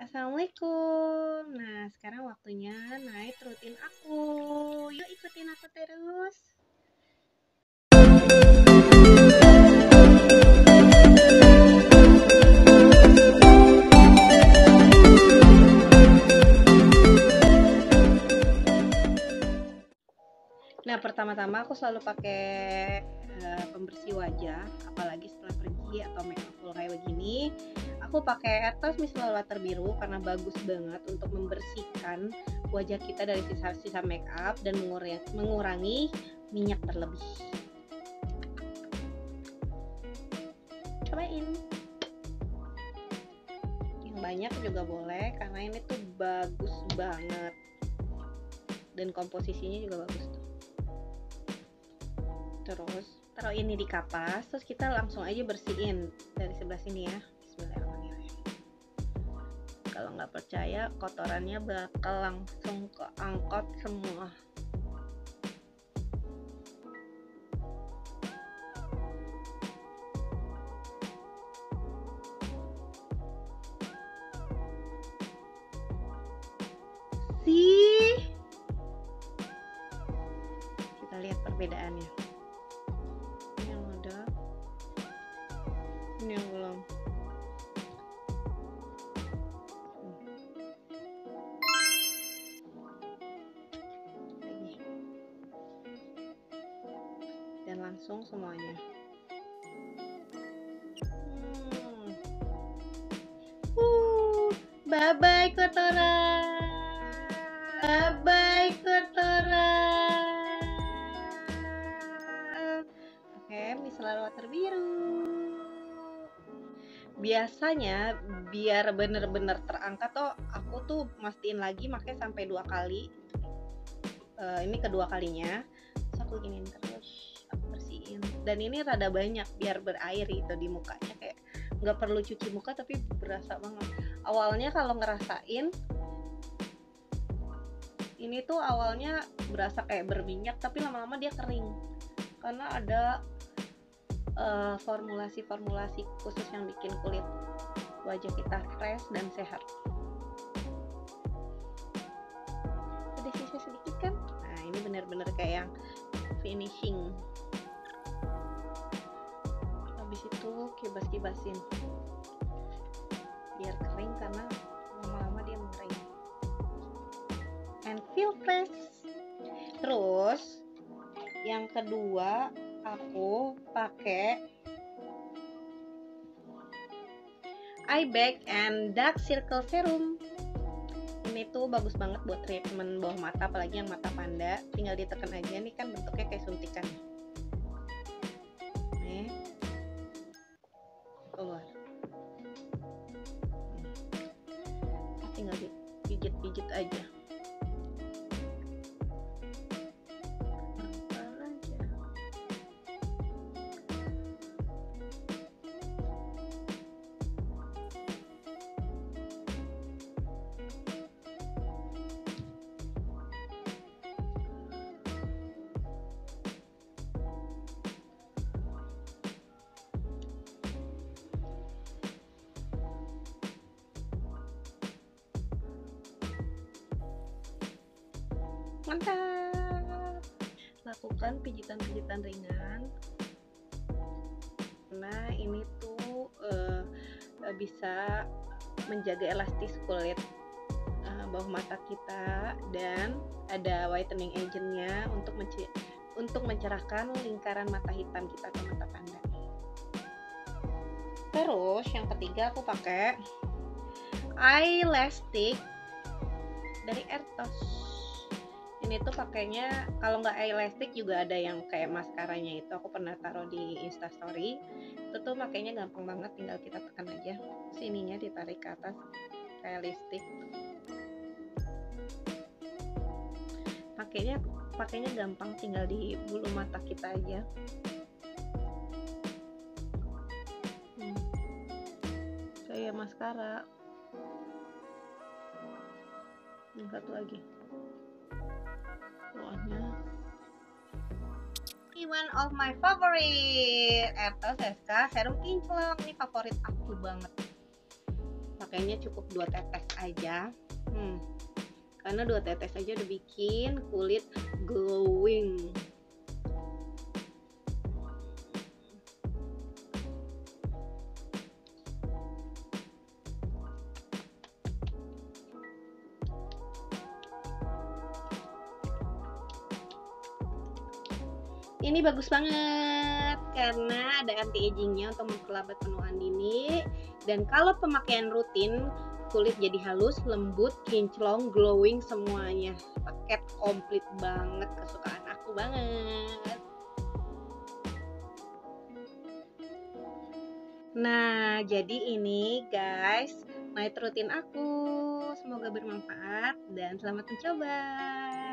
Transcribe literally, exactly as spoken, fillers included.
Assalamualaikum. Nah, sekarang waktunya naik rutin aku. Yuk ikutin aku terus. Nah, pertama-tama aku selalu pakai uh, pembersih wajah, apalagi setelah pergi atau make up full kayak begini. Aku pakai Etos Micellar Water Biru karena bagus banget untuk membersihkan wajah kita dari sisa-sisa make up dan mengurangi, mengurangi minyak berlebih. Cobain. Yang banyak juga boleh karena ini tuh bagus banget. Dan komposisinya juga bagus tuh. Terus taruh ini di kapas, terus kita langsung aja bersihin dari sebelah sini ya. Bismillahirrahmanirrahim. Kalau nggak percaya, kotorannya bakal langsung keangkut semua. Sih, kita lihat perbedaannya. Ini yang udah, ini yang belum. Dan langsung semuanya. Hmm. Uh, bye bye kotoran. Bye bye kotoran. Oke, micellar water biru. Biasanya biar bener-bener terangkat tuh aku tuh mastiin lagi pakai sampai dua kali. Uh, ini kedua kalinya. Terus aku giniin terus. Bersihin, dan ini rada banyak biar berair gitu di mukanya, kayak nggak perlu cuci muka tapi berasa banget. Awalnya kalau ngerasain ini tuh awalnya berasa kayak berminyak, tapi lama-lama dia kering karena ada uh, formulasi-formulasi khusus yang bikin kulit wajah kita fresh dan sehat. Ada sisa sedikit kan? Nah, ini bener-bener kayak yang finishing. Habis itu kibas-kibasin biar kering karena lama-lama dia mengering. And feel fresh. Terus yang kedua aku pakai Eye Bag and Dark Circle Serum. Ini tuh bagus banget buat treatment bawah mata, apalagi yang mata panda. Tinggal ditekan aja, nih kan bentuknya kayak suntikan. Nih, keluar. Tinggal dipijit-pijit aja. Mantap. Lakukan pijitan-pijitan ringan. Nah, ini tuh uh, bisa menjaga elastis kulit uh, bawah mata kita, dan ada whitening agentnya untuk menci- untuk mencerahkan lingkaran mata hitam kita atau mata panda. Terus yang ketiga aku pakai eyelash stick dari Etos. Ini tuh pakainya, kalau nggak elastik juga ada yang kayak maskaranya itu, aku pernah taruh di Instastory. Itu tuh pakainya gampang banget, tinggal kita tekan aja sininya, ditarik ke atas kayak lipstick. Pakainya pakainya gampang, tinggal di bulu mata kita aja. Hmm. Kayak maskara. Yang satu lagi. Warnanya one of my favorite, Etos S K Serum Kinclong. Ini favorit aku banget. pakainya cukup dua tetes aja. Hmm, karena dua tetes aja udah bikin kulit glowing. Ini bagus banget karena ada anti agingnya untuk memperlambat penuaan dini, dan kalau pemakaian rutin kulit jadi halus, lembut, kinclong, glowing semuanya. Paket komplit banget, kesukaan aku banget. Nah, jadi ini guys, night rutin aku. Semoga bermanfaat dan selamat mencoba.